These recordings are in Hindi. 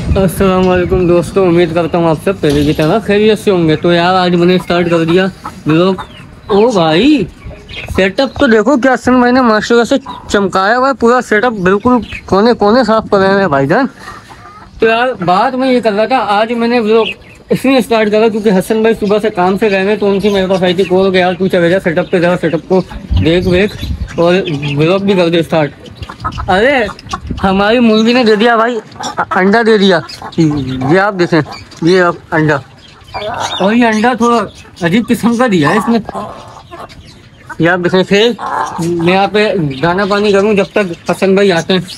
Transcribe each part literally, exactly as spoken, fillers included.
अस्सलाम वालेकुम दोस्तों, उम्मीद करता हूँ आप सब पहले की तरह खैरियत से होंगे। तो यार आज मैंने स्टार्ट कर दिया व्लॉग। ओ भाई सेटअप तो देखो क्या सन भाई ने मास्टर से चमकाया हुआ है, पूरा सेटअप बिल्कुल कोने कोने साफ कर रहे हैं भाईजान। तो यार बात मैं ये कर रहा था, आज मैंने व्लॉग इसलिए स्टार्ट करा क्योंकि हसन भाई सुबह से काम से गए हैं, तो उनकी मेरे पास आई थी कॉल गया तू चले जा सेटअप पे, जरा सेटअप को देख वेख और व्लॉग भी कर दे स्टार्ट। अरे हमारी मुर्गी ने दे दिया भाई, अंडा दे दिया। ये आप देखें, ये आप अंडा, और ये अंडा थोड़ा अजीब किस्म का दिया है इसने। ये आप देखें। फिर मैं यहाँ पे दाना पानी करूँ जब तक हसन भाई आते हैं।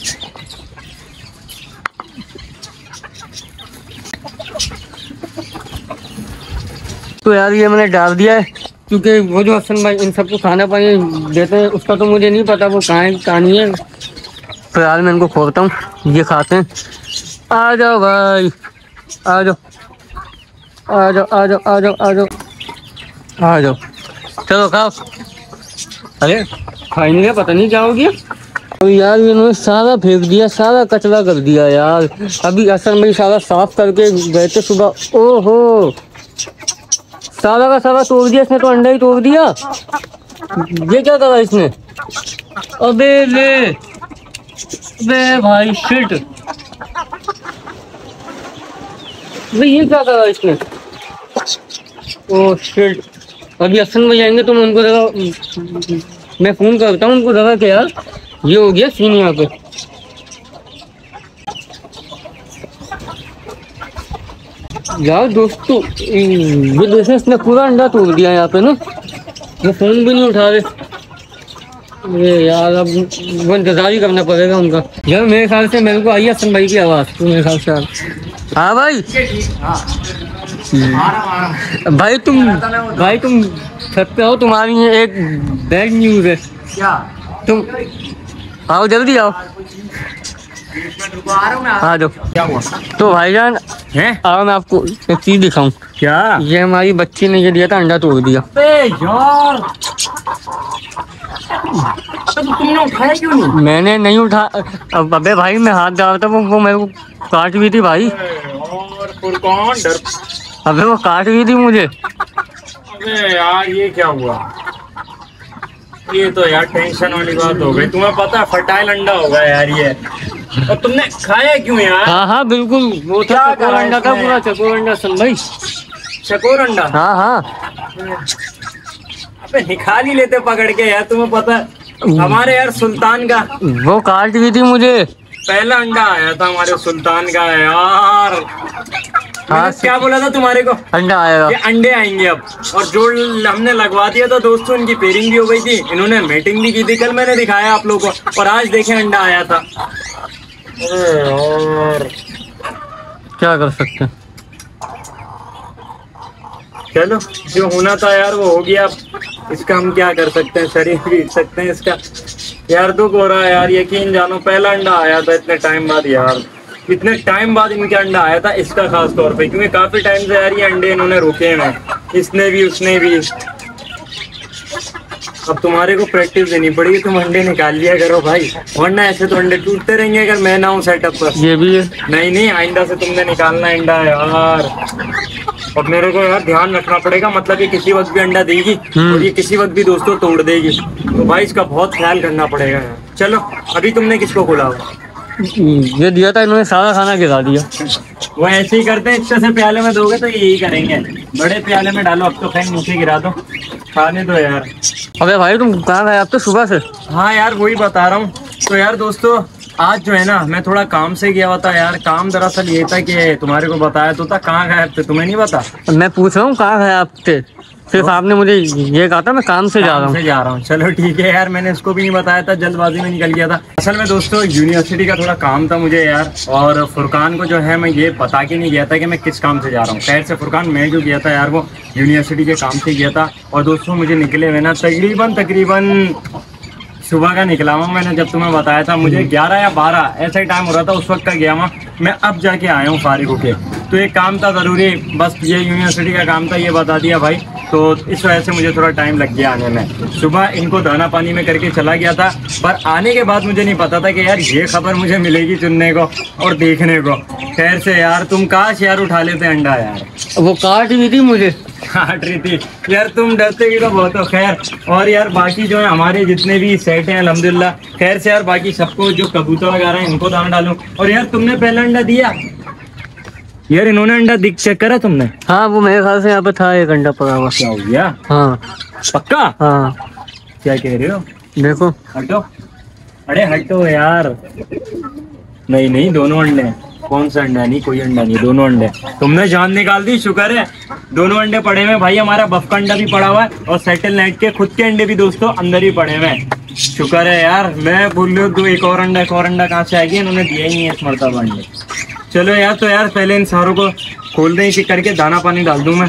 तो यार ये मैंने डाल दिया है क्योंकि वो जो हसन भाई इन सबको खाना पानी देते हैं उसका तो मुझे नहीं पता वो कहाँ है कहाँ नहीं है। फिलहाल मैं इनको खोलता हूँ, ये खाते हैं। आ जाओ भाई, आ जाओ आ जाओ आ जाओ आ जाओ आ जाओ आ जाओ, चलो खाओ। अरे खाई नहीं, पता नहीं क्या हो गया। तो यार इन्होंने सारा फेंक दिया, सारा कचरा कर दिया यार। अभी हसन भाई सारा साफ करके गए थे सुबह। ओहो सारा का सारा तोड़ दिया इसने, तो अंडा ही तोड़ दिया। ये क्या करा इसने? अबे ले बे भाई शिट, भाई ये क्या करा इसने? ओह शिट, अभी हसन भाई आएंगे तो मैं उनको जरा मैं फोन करता हूँ उनको जरा कि यार ये हो गया सीन यहाँ पे। यार दोस्तों ये देखिए इसने पूरा अंडा तोड़ दिया यहाँ पे ना, वो फोन भी नहीं उठा रहे। ये यार अब वो इंतजार ही करना पड़ेगा उनका। यार मेरे ख्याल से मेरे को आई है हसन भाई की आवाज़, तो मेरे ख्याल से। हाँ भाई भाई तुम भाई तुम छत पे हो, तुम्हारी एक बैड न्यूज़ है। क्या? तुम आओ जल्दी आओ, आ जाओ। क्या हुआ? तो भाईजान हैं, आओ मैं आपको एक चीज दिखाऊं। क्या? ये हमारी बच्ची ने ये दिया था, अंडा तोड़ दिया। यार तो तुमने उठाया क्यों नहीं? मैंने नहीं उठा। अब अबे भाई मैं हाथ डाला था, वो वो मेरे को काट भी थी भाई। और कौन डर? अबे वो काट भी थी मुझे। अबे यार ये क्या हुआ? ये तो यार टेंशन वाली बात हो गई। तुम्हें पता है फर्टाइल अंडा होगा यार ये, और तुमने खाया क्यों यार? हाँ हाँ बिल्कुल, वो था चकोर अंडा था, पूरा चकोर अंडा सन भाई। चकोर अंडा? हाँ हाँ। अबे निकाल ही लेते पकड़ के यार। तुम्हें पता है हमारे यार सुल्तान का वो काट भी थी मुझे। पहला अंडा आया था हमारे सुल्तान का यार। हाँ क्या बोला था तुम्हारे को? अंडा आएगा, ये अंडे आएंगे अब। और जो हमने लगवा दिया था दोस्तों, इनकी पेयरिंग भी हो गई थी, इन्होंने मेटिंग भी की थी, कल मैंने दिखाया आप लोगों को, और आज देखें अंडा आया था। और क्या कर सकते हैं, चलो जो होना था यार वो हो गया। इसका हम क्या कर सकते हैं, शरीर पीट सकते हैं इसका। यार दुख हो रहा है यार, यकीन जानो पहला अंडा आया था इतने टाइम बाद यार। इतने टाइम बाद इनके अंडा आया था इसका खास तौर पे, क्योंकि काफी टाइम से यार ये अंडे इन्होंने रोके हैं, इसने भी उसने भी। अब तुम्हारे को प्रैक्टिस देनी पड़ेगी, तुम अंडे निकाल लिया करो भाई, वरना ऐसे तो अंडे टूटते रहेंगे अगर मैं ना हूँ सेटअप पर। ये भी है। नहीं नहीं आइंदा से तुमने निकालना अंडा यार। अब मेरे को यार ध्यान रखना पड़ेगा, मतलब ये किसी वक्त भी अंडा देगी और ये किसी वक्त भी दोस्तों तोड़ देगी, तो भाई इसका बहुत ख्याल करना पड़ेगा यार। चलो अभी तुमने किसको बुलाओ? ये दिया था इन्होंने, सारा खाना गिरा दिया। वो ऐसे ही करते हैं, इच्छा से प्याले में दोगे तो यही करेंगे, बड़े प्याले में डालो। अब तो खैर नीचे गिरा दो, खाने दो यार। अबे भाई तुम कहाँ गए? अब तो सुबह से। हाँ यार वही बता रहा हूँ। तो यार दोस्तों आज जो है ना मैं थोड़ा काम से गया हुआ था यार। काम दरअसल ये था कि तुम्हारे को बताया तो था, कहाँ गए थे तुम्हें नहीं पता? मैं पूछ रहा हूँ कहाँ गए आप थे, सिर्फ आपने मुझे ये कहा था मैं काम से जा रहा हूँ। से जा रहा हूँ चलो ठीक है यार, मैंने इसको भी नहीं बताया था, जल्दबाजी में निकल गया था। असल में दोस्तों यूनिवर्सिटी का थोड़ा काम था मुझे यार, और फुरकान को जो है मैं ये बता के नहीं गया था कि मैं किस काम से जा रहा हूँ। खैर से फुरकान मैं जो गया था यार वो यूनिवर्सिटी के काम से गया था। और दोस्तों मुझे निकले हुए ना तकरीबन तकरीबन सुबह का निकला हूँ मैंने, जब तुम्हें बताया था मुझे ग्यारह या बारह ऐसा ही टाइम हो रहा था, उस वक्त का गया हुआ मैं। अब जाके आया हूँ फारिग होके, तो एक काम था ज़रूरी, बस ये यूनिवर्सिटी का काम था, ये बता दिया भाई। तो इस वजह से मुझे थोड़ा टाइम लग गया आने में। सुबह इनको दाना पानी में करके चला गया था, पर आने के बाद मुझे नहीं पता था कि यार ये खबर मुझे मिलेगी सुनने को और देखने को। खैर से यार तुम काश यार उठा लेते अंडा यार। वो काट भी थी मुझे, काट रही थी यार, तुम डरते भी तो बहुत हो। खैर और यार बाकी जो है हमारे जितने भी सेट हैं अल्हम्दुलिल्लाह। खैर से यार बाकी सबको जो कबूतर वगैरह हैं इनको दाना डालूं। और यार तुमने पहला अंडा दिया यार, इन्होंने अंडा दिख चेक करा तुमने? हाँ वो मेरे ख्याल से यहाँ पे था एक अंडा पड़ा हुआ। क्या हो गया? हाँ पक्का? हाँ क्या कह रहे हो? देखो हटो, अरे हटो यार। नहीं नहीं दोनों अंडे हैं। कौन सा अंडा? नहीं कोई अंडा नहीं, दोनों अंडे। तुमने जान निकाल दी, शुक्र है। दोनों अंडे पड़े हुए भाई, हमारा बफ का अंडा भी पड़ा हुआ है और सेटल नेट के खुद के अंडे भी दोस्तों अंदर ही पड़े हुए हैं। शुक्र है यार, मैं भूल रहा हूँ दो एक और अंडा एक और अंडा कहाँ से आ गया, इन्होंने दिया ही नहीं है इस मरतबा अंडे। चलो यार, तो यार पहले इन सारों को खोल दें इसी करके, दाना पानी डाल दूं मैं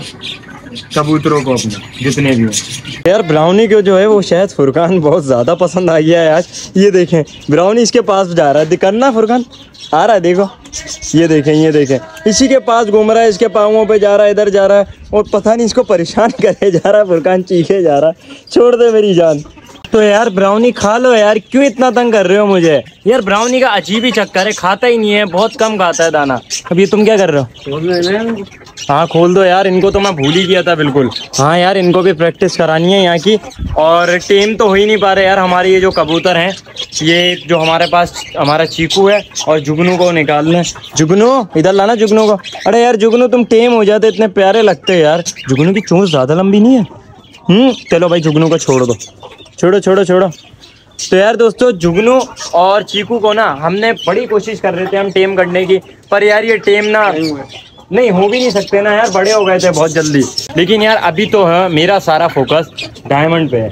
कबूतरों को अपने जितने भी हैं। यार ब्राउनी को जो है वो शायद फुरकान बहुत ज़्यादा पसंद आ गया है आज। ये देखें ब्राउनी इसके पास जा रहा है, दिखना फुरकान आ रहा है, देखो ये देखें ये देखें इसी के पास घूम रहा है, इसके पाँवों पे जा रहा है, इधर जा रहा है और पता नहीं इसको परेशान करे जा रहा है। फुरकान चीखे जा रहा है, छोड़ दे मेरी जान। तो यार ब्राउनी खा लो यार, क्यों इतना तंग कर रहे हो मुझे? यार ब्राउनी का अजीब ही चक्कर है, खाता ही नहीं है, बहुत कम खाता है दाना। अब ये तुम क्या कर रहे हो? हाँ खोल दो यार, इनको तो मैं भूल ही गया था बिल्कुल। हाँ यार इनको भी प्रैक्टिस करानी है यहाँ की, और टीम तो हो ही नहीं पा रहे यार हमारे ये जो कबूतर हैं। ये जो हमारे पास हमारा चीकू है और जुगनू को निकालना है। जुगनू इधर लाना जुगनू को। अरे यार जुगनू तुम टेम हो जाते, इतने प्यारे लगते यार। जुगनू की चोंच ज़्यादा लंबी नहीं है। हम्म चलो भाई जुगनू को छोड़ दो, छोड़ो छोड़ो छोड़ो। तो यार दोस्तों जुगनू और चीकू को ना हमने बड़ी कोशिश कर रहे थे हम टेम करने की, पर यार ये टेम ना नहीं हो भी नहीं सकते ना यार, बड़े हो गए थे बहुत जल्दी। लेकिन यार अभी तो है मेरा सारा फोकस डायमंड पे है।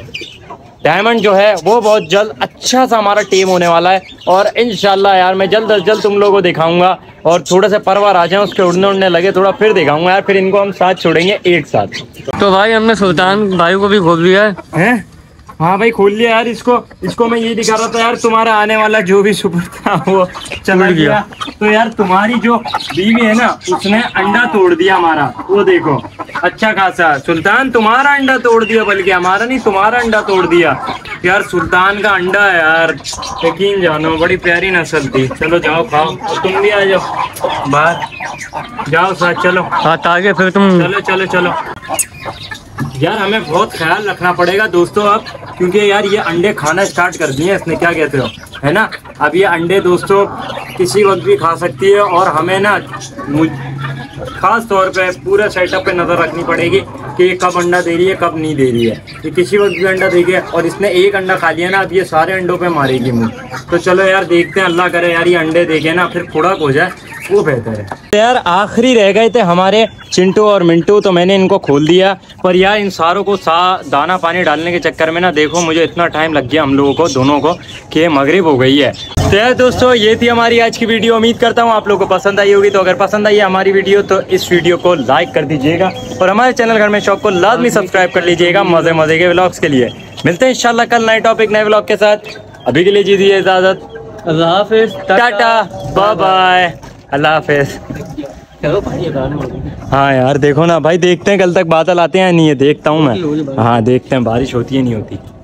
डायमंड जो है वो बहुत जल्द अच्छा सा हमारा टेम होने वाला है, और इंशाल्लाह यार मैं जल्द अज जल्द तुम लोगों को दिखाऊंगा। और थोड़े से परवार आ जाए उसके उड़ने उड़ने लगे थोड़ा, फिर दिखाऊंगा यार, फिर इनको हम साथ छोड़ेंगे एक साथ। तो भाई हमने सुल्तान भाई को भी खोल दिया है, हैं? हाँ भाई खोल लिया यार इसको। इसको मैं ये दिखा रहा था यार, तुम्हारा आने वाला जो भी सुपर था वो चला गया। तो यार तुम्हारी जो बीवी है ना उसने अंडा तोड़ दिया हमारा, वो देखो अच्छा खासा। सुल्तान तुम्हारा अंडा तोड़ दिया, बल्कि हमारा नहीं तुम्हारा अंडा तोड़ दिया यार। सुल्तान का अंडा है यार, यकीन जानो बड़ी प्यारी नस्ल थी। चलो जाओ खाओ, और तुम भी आ जाओ बाहर, जाओ साथ चलो हाथ आगे फिर तुम। चलो चलो चलो यार, हमें बहुत ख्याल रखना पड़ेगा दोस्तों अब, क्योंकि यार ये अंडे खाना स्टार्ट कर दिए इसने, क्या कहते हो है ना। अब ये अंडे दोस्तों किसी वक्त भी खा सकती है, और हमें ना खास तौर पे पूरे सेटअप पे नज़र रखनी पड़ेगी कि ये कब अंडा दे रही है कब नहीं दे रही है। ये किसी वक्त भी अंडा देगी, और इसने एक अंडा खा लिया ना, अब ये सारे अंडों पे मारेगी मुँह। तो चलो यार देखते हैं, अल्लाह करे यार ये अंडे देखे ना फिर खुराक हो जाए, वो बेहतर है। तो यार आखिरी रह गए थे हमारे चिंटू और मिंटू, तो मैंने इनको खोल दिया। पर यार इन सारों को सा दाना पानी डालने के चक्कर में ना देखो मुझे इतना टाइम लग गया हम लोगों को दोनों को कि मगरिब हो गई है। तो यार दोस्तों ये थी हमारी आज की वीडियो, उम्मीद करता हूँ आप लोगों को पसंद आई होगी। तो अगर पसंद आई है हमारी वीडियो तो इस वीडियो को लाइक कर दीजिएगा, और हमारे चैनल घर में शौक को लाजमी सब्सक्राइब कर लीजिएगा मजे मजे के व्लॉग्स के लिए। मिलते हैं इंशाल्लाह कल नए टॉपिक नए व्लॉग के साथ। अभी के लिए दीजिए इजाजत, अल्लाह हाफिज, टाटा बाय बाय, अल्लाह हाफिज। चलो भाई। हाँ यार देखो ना भाई, देखते हैं कल तक बादल आते हैं नहीं है, देखता हूँ मैं। हाँ देखते हैं बारिश होती है नहीं होती।